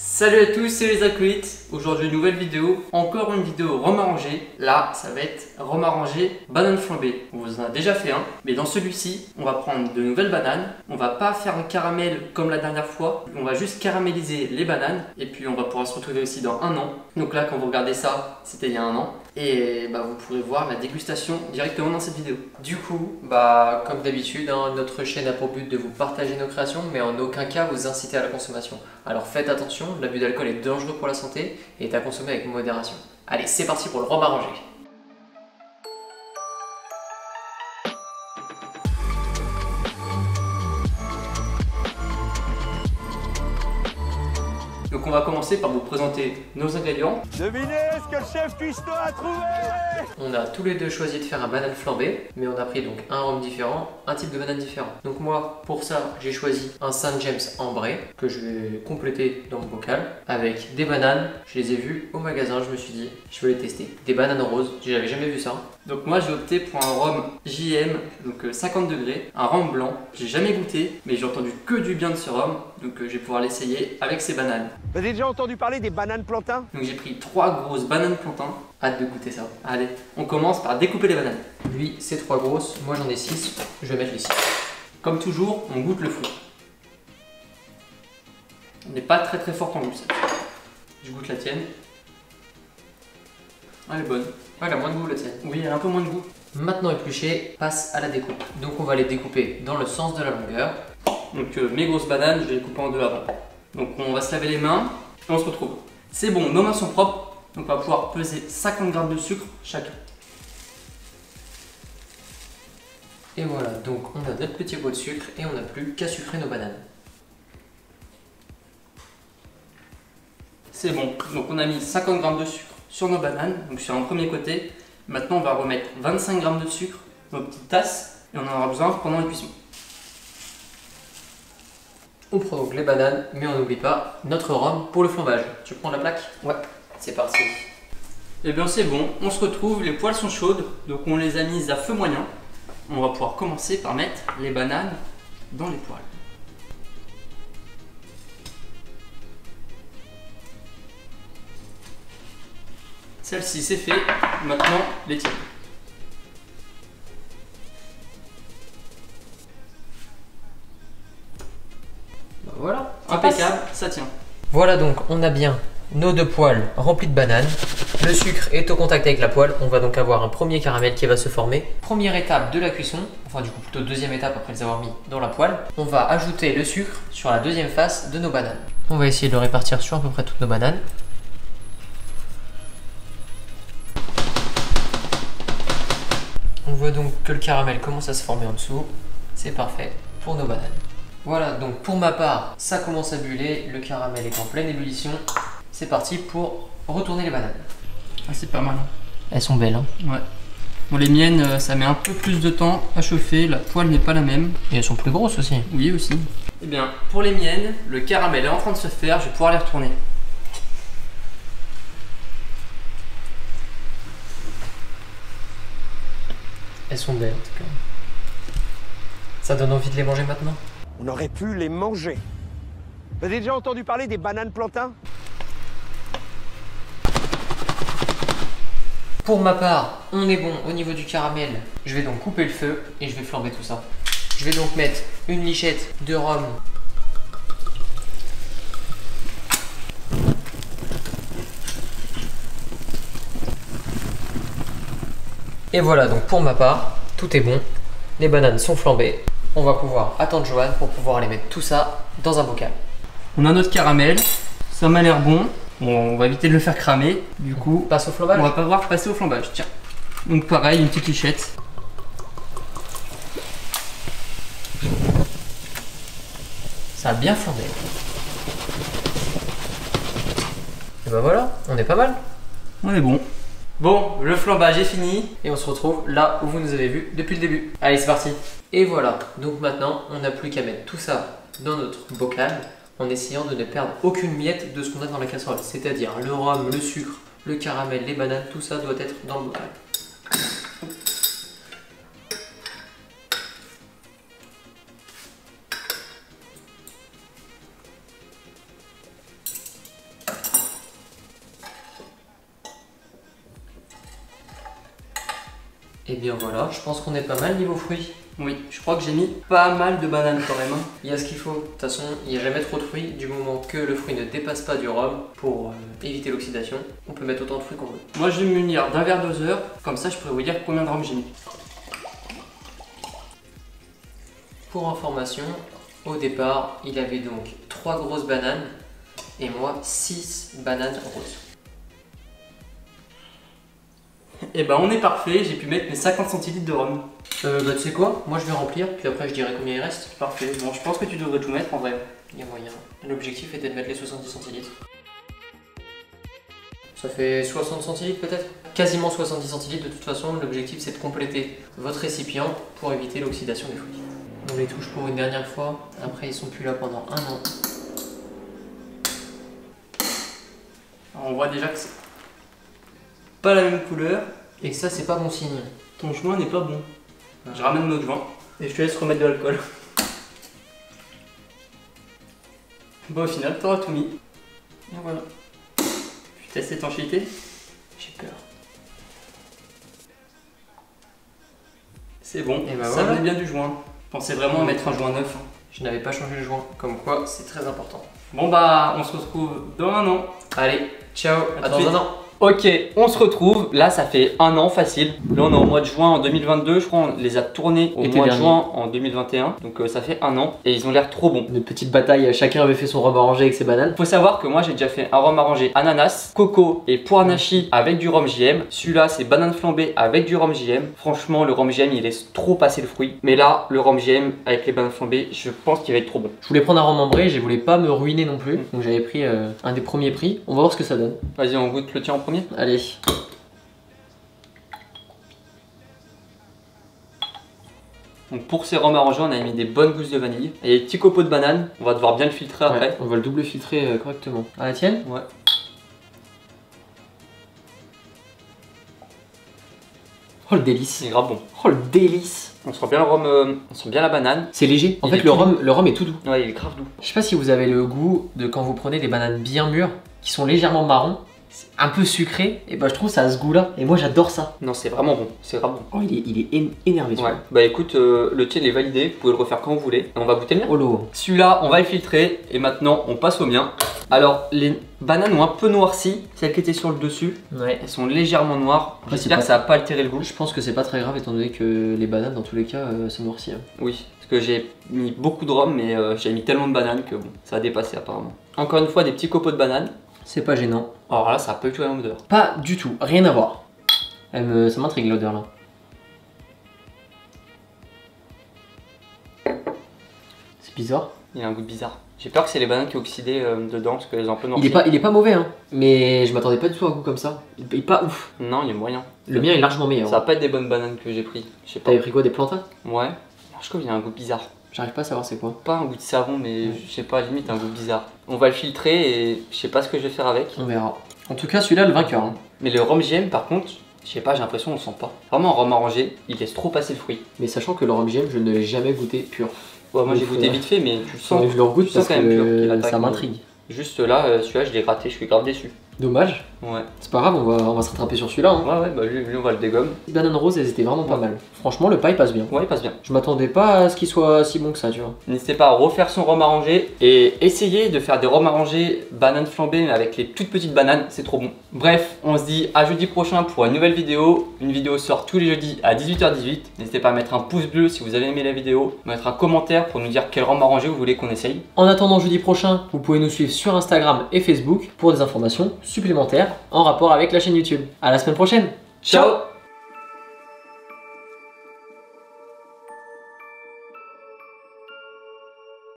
Salut à tous, c'est les acolytes. Aujourd'hui, une nouvelle vidéo. Encore une vidéo rhum arrangé. Là, ça va être rhum arrangé banane flambée. On vous en a déjà fait un, mais dans celui-ci, on va prendre de nouvelles bananes. On va pas faire un caramel comme la dernière fois. On va juste caraméliser les bananes. Et puis, on va pouvoir se retrouver aussi dans un an. Donc là, quand vous regardez ça, c'était il y a un an. Et vous pourrez voir la dégustation directement dans cette vidéo. Du coup, comme d'habitude, notre chaîne a pour but de vous partager nos créations, mais en aucun cas vous inciter à la consommation. Alors faites attention, l'abus d'alcool est dangereux pour la santé et est à consommer avec modération. Allez, c'est parti pour le rhum arrangé. Donc on va commencer par vous présenter nos ingrédients. Devinez ce que le chef cuistot a trouvé. On a tous les deux choisi de faire un banane flambée, mais on a pris donc un rhum différent, un type de banane différent. Donc moi, pour ça, j'ai choisi un Saint James ambré que je vais compléter dans mon bocal avec des bananes. Je les ai vues au magasin, je me suis dit, je vais les tester. Des bananes roses, j'avais jamais vu ça. Donc moi j'ai opté pour un rhum JM, donc 50 degrés, un rhum blanc. J'ai jamais goûté, mais j'ai entendu que du bien de ce rhum, donc je vais pouvoir l'essayer avec ces bananes. Vous avez déjà entendu parler des bananes plantains? Donc j'ai pris 3 grosses bananes plantains. Hâte de goûter ça. Allez, on commence par découper les bananes. Lui, c'est 3 grosses, moi j'en ai 6, je vais mettre les 6. Comme toujours, on goûte le fruit. On n'est pas très forte en goût ça. Je goûte la tienne. Elle est bonne. Ouais, elle a moins de goût la tienne. Oui, elle a un peu moins de goût. Maintenant épluché, passe à la découpe. Donc on va les découper dans le sens de la longueur. Donc mes grosses bananes, je vais les couper en deux avant. Donc on va se laver les mains et on se retrouve. C'est bon, nos mains sont propres, donc on va pouvoir peser 50 g de sucre chacun. Et voilà, donc on a notre petit pot de sucre et on n'a plus qu'à sucrer nos bananes. C'est bon, donc on a mis 50 g de sucre sur nos bananes, donc sur un premier côté. Maintenant on va remettre 25 g de sucre dans nos petites tasses et on en aura besoin pendant la cuisson. On prend donc les bananes, mais on n'oublie pas notre rhum pour le flambage. Tu prends la plaque? Ouais. C'est parti. Et bien c'est bon, on se retrouve, les poêles sont chaudes, donc on les a mises à feu moyen. On va pouvoir commencer par mettre les bananes dans les poêles. Celle-ci c'est fait, maintenant les tiennes. Voilà, Impeccable, ça tient. Voilà, donc on a bien nos 2 poêles remplies de bananes. Le sucre est au contact avec la poêle. On va donc avoir un premier caramel qui va se former. Première étape de la cuisson, enfin du coup plutôt deuxième étape après les avoir mis dans la poêle. On va ajouter le sucre sur la deuxième face de nos bananes. On va essayer de le répartir sur à peu près toutes nos bananes. On voit donc que le caramel commence à se former en dessous. C'est parfait pour nos bananes. Voilà, donc pour ma part, ça commence à buller, le caramel est en pleine ébullition. C'est parti pour retourner les bananes. Ah, c'est pas mal. Elles sont belles, hein. Ouais. Bon, les miennes, ça met un peu plus de temps à chauffer, la poêle n'est pas la même. Et elles sont plus grosses aussi. Oui, aussi. Eh bien, pour les miennes, le caramel est en train de se faire, je vais pouvoir les retourner. Elles sont belles en tout cas. Ça donne envie de les manger maintenant? On aurait pu les manger. Vous avez déjà entendu parler des bananes plantains? Pour ma part, on est bon au niveau du caramel. Je vais donc couper le feu et je vais flamber tout ça. Je vais donc mettre une lichette de rhum. Et voilà, donc pour ma part, tout est bon. Les bananes sont flambées. On va pouvoir attendre Johan pour pouvoir aller mettre tout ça dans un bocal. On a notre caramel, ça m'a l'air bon. Bon, on va éviter de le faire cramer, du coup, Passe au flambage. on va pas voir passer au flambage. Tiens. Donc pareil, une petite lichette. Ça a bien flambé. Et ben voilà, on est pas mal. On est bon. Bon, le flambage est fini. Et on se retrouve là où vous nous avez vu depuis le début. Allez, c'est parti. Et voilà, donc maintenant, on n'a plus qu'à mettre tout ça dans notre bocal en essayant de ne perdre aucune miette de ce qu'on a dans la casserole. C'est-à-dire le rhum, le sucre, le caramel, les bananes, tout ça doit être dans le bocal. Et bien voilà, je pense qu'on est pas mal niveau fruits. Oui, je crois que j'ai mis pas mal de bananes quand même. Il y a ce qu'il faut. De toute façon, il n'y a jamais trop de fruits du moment que le fruit ne dépasse pas du rhum pour éviter l'oxydation. On peut mettre autant de fruits qu'on veut. Moi, je vais me munir d'un verre doseur. Comme ça, je pourrais vous dire combien de rhum j'ai mis. Pour information, au départ, il avait donc 3 grosses bananes et moi 6 bananes roses. Et ben, on est parfait. J'ai pu mettre mes 50 centilitres de rhum. Bah tu sais quoi? Moi je vais remplir, puis après je dirai combien il reste. Parfait. Bon, je pense que tu devrais tout mettre en vrai. Il y a moyen. L'objectif était de mettre les 70 centilitres. Ça fait 60 centilitres peut-être? Quasiment 70 centilitres. De toute façon, l'objectif c'est de compléter votre récipient pour éviter l'oxydation des fruits. On les touche pour une dernière fois. Après, ils sont plus là pendant 1 an. Alors, on voit déjà que c'est pas la même couleur. Et ça, c'est pas bon signe. Ton joint n'est pas bon. Je ramène notre joint et je te laisse remettre de l'alcool. Bon, au final, t'auras tout mis. Et voilà. Je teste l'étanchéité. J'ai peur. C'est bon, Et bah ça voilà. venait bien du joint. Je pensais vraiment à mettre un joint neuf. Je n'avais pas changé le joint. Comme quoi, c'est très important. Bon bah, on se retrouve dans un an. Allez, ciao, à tout de dans suite. un an. Ok, on se retrouve. Là, ça fait un an facile. Là, on est au mois de juin en 2022. Je crois qu'on les a tournés au Été mois de dernier. juin en 2021. Donc, ça fait un an et ils ont l'air trop bons. Une petite bataille, chacun avait fait son rhum arrangé avec ses bananes. Faut savoir que moi j'ai déjà fait un rhum arrangé ananas, coco et poire nachi avec du rhum JM. Celui-là c'est banane flambée avec du rhum JM. Franchement le rhum JM il laisse trop passer le fruit. Mais là le rhum JM avec les bananes flambées je pense qu'il va être trop bon. Je voulais prendre un rhum ambré, je voulais pas me ruiner non plus. Donc j'avais pris un des premiers prix. On va voir ce que ça donne. Vas-y on goûte le tien en premier. Allez. Donc pour ces rhums arrangés on a mis des bonnes gousses de vanille. Et les petits copeaux de banane, on va devoir bien le filtrer après. Ouais, on va le double filtrer correctement. À la tienne? Ouais. Oh le délice. C'est grave bon. Oh le délice. On sent bien le rhum, on sent bien la banane. C'est léger. En Il fait est le tout rhum est tout doux. Ouais il est grave doux. Je sais pas si vous avez le goût de quand vous prenez des bananes bien mûres, qui sont légèrement marron, un peu sucré, et bah je trouve ça a ce goût là, et moi j'adore ça. Non c'est vraiment bon, c'est grave bon. Oh il est énervé Ouais. Bah écoute, le tien il est validé, vous pouvez le refaire quand vous voulez. Et on va goûter le mien. Oh l'eau. Celui-là, on va le filtrer et maintenant on passe au mien. Alors, les bananes ont un peu noirci, celles qui étaient sur le dessus, Ouais. elles sont légèrement noires. Après, J'espère c'est que ça va pas altérer le goût. Je pense que c'est pas très grave étant donné que les bananes dans tous les cas ça noircit. Hein. Oui, parce que j'ai mis beaucoup de rhum, mais j'ai mis tellement de bananes que bon, ça a dépassé apparemment. Encore une fois, des petits copeaux de bananes. C'est pas gênant. Alors là, ça a pas du tout la même odeur. Pas du tout, rien à voir. Ça m'intrigue l'odeur là. C'est bizarre. Il y a un goût bizarre. J'ai peur que c'est les bananes qui ont oxydé dedans parce qu'elles ont un peu noirci. Il est pas mauvais hein, mais je m'attendais pas du tout à un goût comme ça. Il est pas ouf. Non, il y a moyen. Le mien est largement meilleur. Ça va pas être des bonnes bananes que j'ai pris. Je sais pas. T'avais pris quoi, des plantains? Ouais. Je trouve qu'il y a un goût bizarre. J'arrive pas à savoir c'est quoi. Pas un goût de savon, mais je sais pas, limite un goût bizarre. On va le filtrer et je sais pas ce que je vais faire avec. On verra. En tout cas celui-là le vainqueur. Hein. Mais le rhum JM par contre, je sais pas, j'ai l'impression on le sent pas. Vraiment un rhum arrangé, il laisse trop passer le fruit. Mais sachant que le rhum JM je ne l'ai jamais goûté pur. Ouais, moi j'ai Ouf, goûté vite fait, mais tu le sens. Je le regoute tu sens parce quand même pur qu'il que attaque, ça mais m'intrigue. Juste là, celui-là je l'ai raté, je suis grave déçu. Dommage. Ouais. C'est pas grave, on va se rattraper sur celui-là. Hein. Ouais, bah lui on va le dégomme. Les bananes roses elles étaient vraiment pas mal. Franchement le paille passe bien. Ouais, il passe bien. Je m'attendais pas à ce qu'il soit si bon que ça, tu vois. N'hésitez pas à refaire son rhum arrangé et essayez de faire des rhums arrangés bananes flambées mais avec les toutes petites bananes, c'est trop bon. Bref, on se dit à jeudi prochain pour une nouvelle vidéo. Une vidéo sort tous les jeudis à 18h18. N'hésitez pas à mettre un pouce bleu si vous avez aimé la vidéo, mettre un commentaire pour nous dire quel rhum arrangé vous voulez qu'on essaye. En attendant jeudi prochain, vous pouvez nous suivre sur Instagram et Facebook pour des informations supplémentaires en rapport avec la chaîne YouTube. À la semaine prochaine. Ciao.